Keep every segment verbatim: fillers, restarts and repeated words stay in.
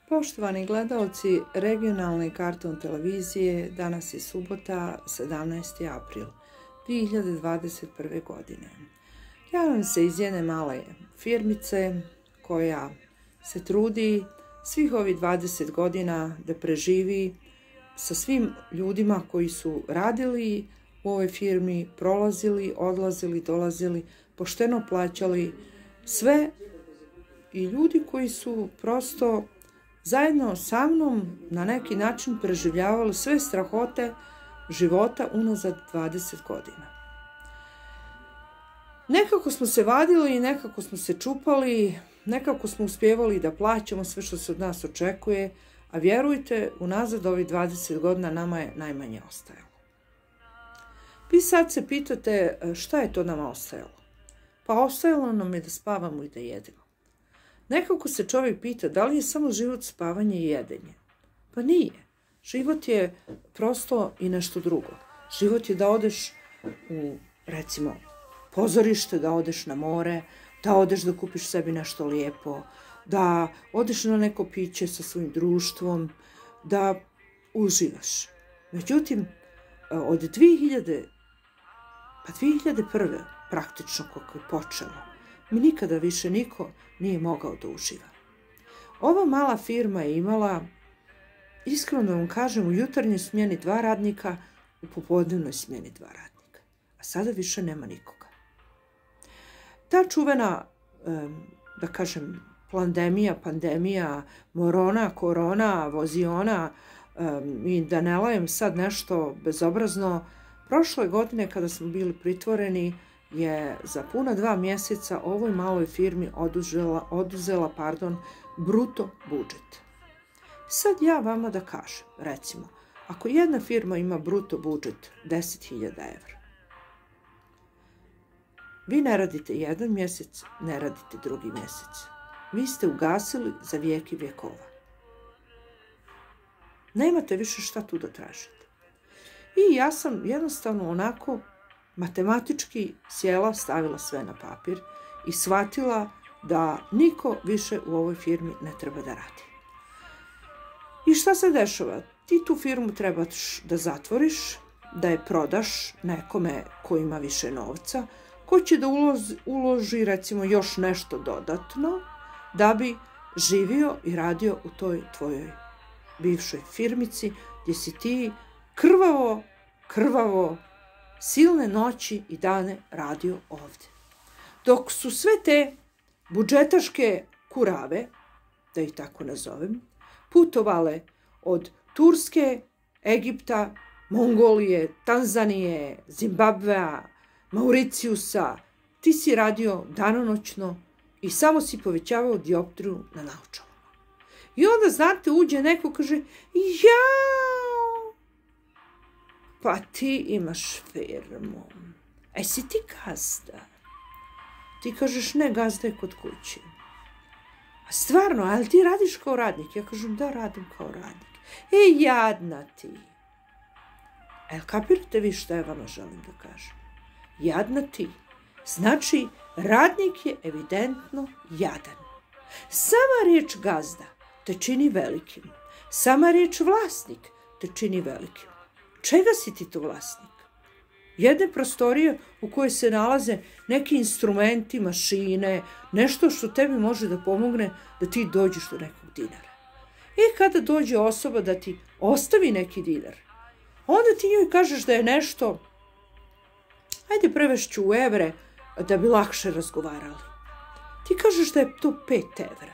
Poštovani gledalci regionalne karton televizije, danas je subota, sedamnaesti april dvije hiljade dvadeset prve. godine. Javljam se iz jedne male firmice koja se trudi svih ovih dvadeset godina da preživi sa svim ljudima koji su radili u ovoj firmi, prolazili, odlazili, dolazili, pošteno plaćali sve i ljudi koji su prosto zajedno sa mnom na neki način preživljavali sve strahote života unazad dvadeset godina. Nekako smo se vadili, nekako smo se čupali, nekako smo uspjevali da plaćamo sve što se od nas očekuje, a vjerujte, unazad ovih dvadeset godina nama je najmanje ostajalo. Vi sad se pitate šta je to nama ostajalo? Pa ostajalo nam je da spavamo i da jedemo. Nekako se čovjek pita da li je samo život spavanje i jedenje. Pa nije. Život je prosto i nešto drugo. Život je da odeš u, recimo, pozorište, da odeš na more, da odeš da kupiš sebi nešto lijepo, da odeš na neko piće sa svojim društvom, da uživaš. Međutim, od dvije hiljade, pa dvije hiljade prve praktično kako je počelo, mi nikada više niko nije mogao da uživa. Ova mala firma je imala, iskreno da vam kažem, u jutarnjoj smjeni dva radnika, u popodnevnoj smjeni dva radnika. A sada više nema nikoga. Ta čuvena, da kažem, pandemija, pandemija, morona, korona, voziona, i da ne lajem sad nešto bezobrazno, prošle godine kada smo bili pritvoreni, je za puna dva mjeseca ovoj maloj firmi oduzela, oduzela pardon, bruto budžet. Sad ja vama da kažem, recimo, ako jedna firma ima bruto budžet deset hiljada evra, vi ne radite jedan mjesec, ne radite drugi mjesec. Vi ste ugasili za vijek i vjekova. Nemate više šta tu da tražite. I ja sam jednostavno onako matematički sjela, stavila sve na papir i shvatila da niko više u ovoj firmi ne treba da radi. I šta se dešava? Ti tu firmu trebaš da zatvoriš, da je prodaš nekome ko ima više novca, ko će da uloži, uloži recimo još nešto dodatno da bi živio i radio u toj tvojoj bivšoj firmici gdje si ti krvavo, krvavo silne noći i dane radio ovdje. Dok su sve te budžetaške kurave, da ih tako nazovem, putovale od Turske, Egipta, Mongolije, Tanzanije, Zimbabvea, Mauricijusa, ti si radio danonoćno i samo si povećavao dioptriju na naočalama. I onda, znate, uđe neko kaže, jao, pa ti imaš firmu. E, si ti gazda? Ti kažeš, ne, gazda je kod kuće. A stvarno, ali ti radiš kao radnik? Ja kažem, da, radim kao radnik. E, jadna ti. E, kapirate vi šta ja vama želim da kažem? Jadna ti. Znači, radnik je evidentno jadan. Sama riječ gazda te čini velikim. Sama riječ vlasnik te čini velikim. Čega si ti to vlasnik? Jedne prostorije u kojoj se nalaze neki instrumenti, mašine, nešto što tebi može da pomogne da ti dođeš do nekog dinara. I kada dođe osoba da ti ostavi neki dinar, onda ti njoj kažeš da je nešto, ajde prevešću u evre da bi lakše razgovarali. Ti kažeš da je to pet evra.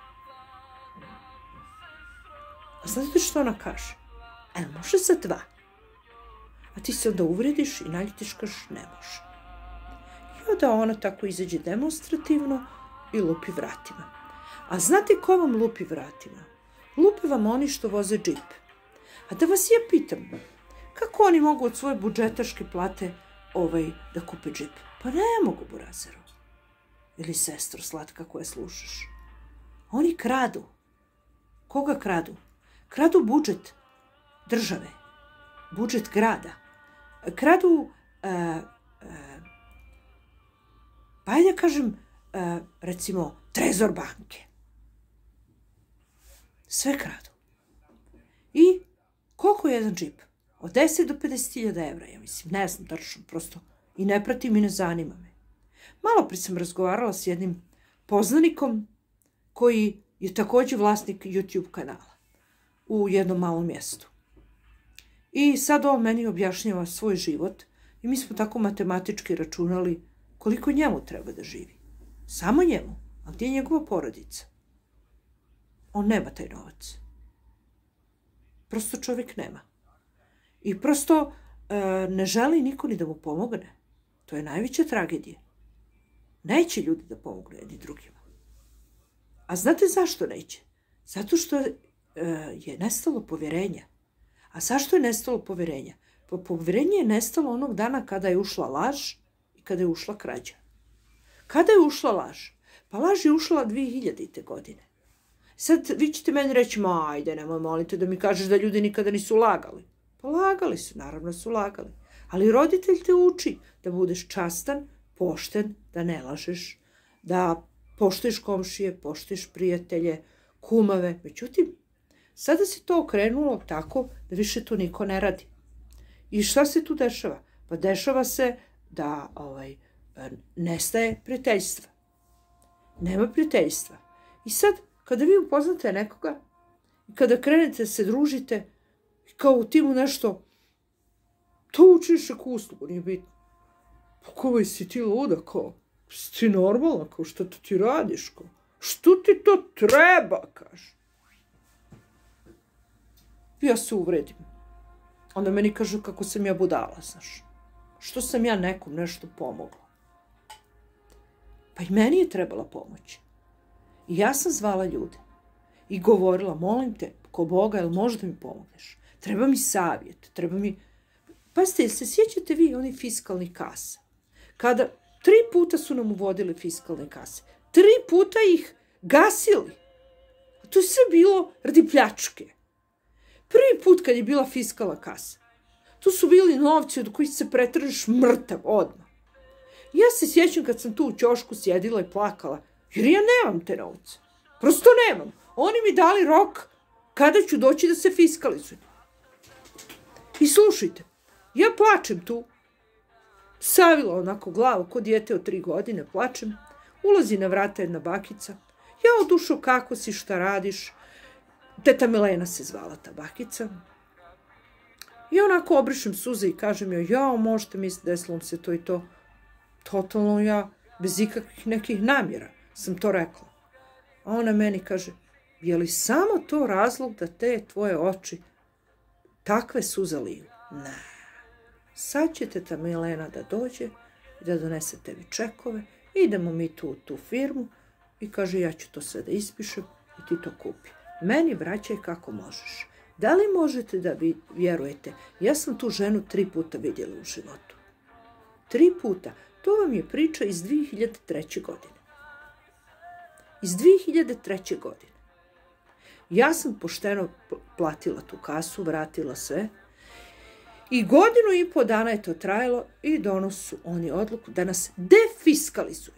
A znate što ona kaže? E, može za dva. A ti se onda uvrediš i naljutiš, kažeš ne može. I onda ona tako izađe demonstrativno i lupi vratima. A znate ko vam lupi vratima? Lupi vam oni što voze džip. A da vas ja pitam, kako oni mogu od svoje budžetaške plate ovaj, da kupe džip? Pa ne mogu, burazero. Ili sestro slatka koja slušaš. Oni kradu. Koga kradu? Kradu budžet države, budžet grada. Kradu, uh, uh, pa ajde kažem, uh, recimo, trezor banke. Sve kradu. I koliko je jedan džip? Od deset do pedeset hiljada evra, ja mislim, ne znam tačno, prosto i ne pratim i ne zanima me. Malo prije sam razgovarala s jednim poznanikom koji je također vlasnik YouTube kanala u jednom malom mjestu. I sad on meni objašnjava svoj život i mi smo tako matematički računali koliko njemu treba da živi. Samo njemu. A gdje je njegova porodica? On nema taj novac. Prosto čovjek nema. I prosto e, ne želi niko ni da mu pomogne. To je najveća tragedija. Neće ljudi da pomognu jedni drugima. A znate zašto neće? Zato što e, je nestalo povjerenja. A zašto je nestalo povjerenja? Pa povjerenje je nestalo onog dana kada je ušla laž i kada je ušla krađa. Kada je ušla laž? Pa laž je ušla dvije hiljadite godine. Sad vi ćete meni reći, ma ajde, nemoj molite da mi kažeš da ljudi nikada nisu lagali. Pa lagali su, naravno su lagali. Ali roditelj te uči da budeš častan, pošten, da ne lažeš, da poštuješ komšije, poštuješ prijatelje, kumave. Međutim, sada se to okrenulo tako da više to niko ne radi. I šta se tu dešava? Pa dešava se da ovaj, nestaje prijateljstva. Nema prijateljstva. I sad, kada vi upoznate nekoga, i kada krenete se družite, kao u timu nešto, to učiš neku uslugu, nije bitno. Pa koji si ti luda, kao, si ti normalna, kao, što to ti radiš, kao, što ti to treba, kaže. Ja se uvredim. Onda meni kažu kako sam ja budala, znaš. Što sam ja nekom nešto pomogla. Pa i meni je trebala pomoć. I ja sam zvala ljude. I govorila, molim te, ko Boga, jel možda mi pomogneš? Treba mi savjet, treba mi... Pazite, jel se sjećate vi onih fiskalnih kasa? Kada tri puta su nam uvodili fiskalne kase. Tri puta ih gasili. A to je sve bilo radi pljačke. Prvi put kad je bila fiskalna kasa, tu su bili novci od kojih se pretržiš mrtav odmah. Ja se sjećam kad sam tu u ćošku sjedila i plakala, jer ja nemam te novce. Prosto nemam. Oni mi dali rok kada ću doći da se fiskalizujem. I slušajte, ja plačem tu, savila onako glavu, ko dijete od tri godine, plačem, ulazi na vrata jedna bakica, ja odušo kako si, šta radiš, teta Milena se zvala ta bakica, i onako obrišem suze i kažem joj, jao, možete misliti desilo mi se to i to, totalno ja, bez ikakvih nekih namjera, sam to rekla. A ona meni kaže, je li samo to razlog da te tvoje oči takve suze liju? Ne. Sad će teta Milena da dođe i da donese tebi čekove, idemo mi tu u tu firmu i kaže, ja ću to sve da ispišem i ti to kupi. Meni vraćaj kako možeš. Da li možete da vi vjerujete? Ja sam tu ženu tri puta vidjela u životu. Tri puta. To vam je priča iz dvije hiljade treće. godine. Iz dvije hiljade treće. godine. Ja sam pošteno platila tu kasu, vratila sve. I godinu i po dana je to trajalo i donosu oni odluku da nas defiskalizuju.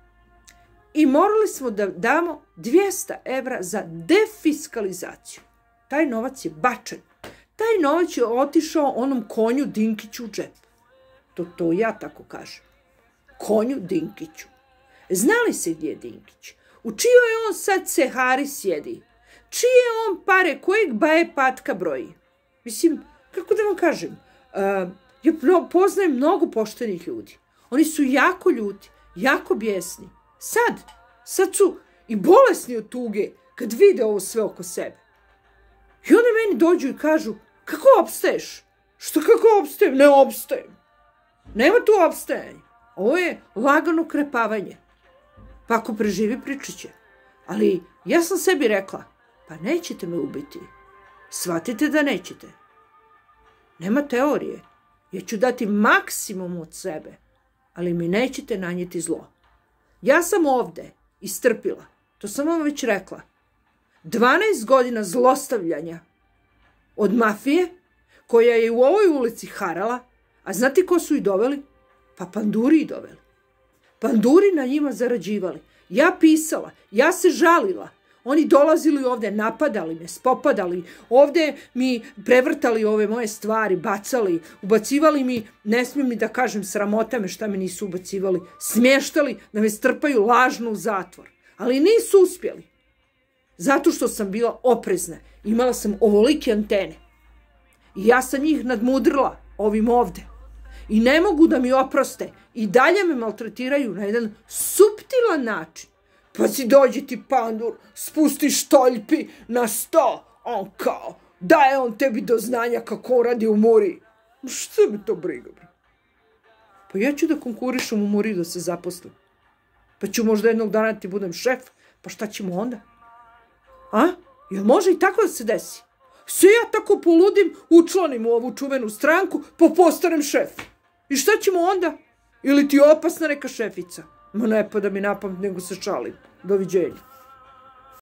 I morali smo da damo dvjesto evra za defiskalizaciju. Taj novac je bačen. Taj novac je otišao onom konju Dinkiću u džep. To, to ja tako kažem. Konju Dinkiću. Znali se gdje je Dinkić? U čijoj on sad cehari sjedi? Čije on pare, kojeg baje patka broji? Mislim, kako da vam kažem, uh, ja poznajem mnogo poštenih ljudi. Oni su jako ljuti, jako bijesni. Sad, sad su i bolesni od tuge kad vide ovo sve oko sebe. I onda meni dođu i kažu, kako opstaješ? Što kako opstajem? Ne opstajem. Nema tu opstajanja. Ovo je lagano krepavanje. Pa ako preživi, pričat će. Ali ja sam sebi rekla, pa nećete me ubiti. Shvatite da nećete. Nema teorije. Ja ću dati maksimum od sebe, ali mi nećete nanijeti zlo. Ja sam ovde istrpila, to sam vam već rekla, dvanaest godina zlostavljanja od mafije, koja je u ovoj ulici harala, a znate ko su i doveli? Pa panduri i doveli. Panduri na njima zarađivali. Ja pisala, ja se žalila. Oni dolazili ovde, napadali me, spopadali, ovde mi prevrtali ove moje stvari, bacali, ubacivali mi, ne smijem ni da kažem, sramota me šta me nisu ubacivali, smještali da me strpaju lažno u zatvor. Ali nisu uspjeli. Zato što sam bila oprezna. Imala sam ovolike antene. I ja sam njih nadmudrila ovim ovde. I ne mogu da mi oproste. I dalje me maltretiraju na jedan suptilan način. Pa si dođi ti pandur, spusti štoljpi na sto. On kao, daje on tebi do znanja kako on radi u Muri. Što me to briga, bro? Pa ja ću da konkurišem u Muri da se zaposlim. Pa ću možda jednog dana ti budem šef. Pa šta ćemo onda? A? Jel može i tako da se desi? Se ja tako poludim, učlanim u ovu čuvenu stranku, pa postanem šef. I šta ćemo onda? Ili ti je opasna neka šefica? Ma ne pada mi na pamet, nego se šalim. Doviđenja.